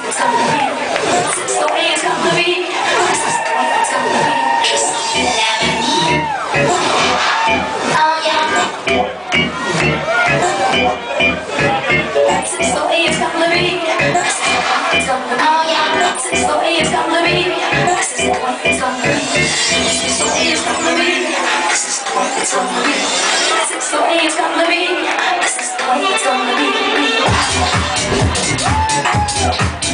it's gonna be. This is the way it's gonna be. This is the way it's gonna be. Just oh yeah. This is the way it's gonna be. This is the way it's gonna be. Oh yeah. This is the way it's gonna be. This is the way it's gonna be. This is the way it's gonna be. This is the way it's gonna be. This is the way it's gonna be. This is the way it's gonna be.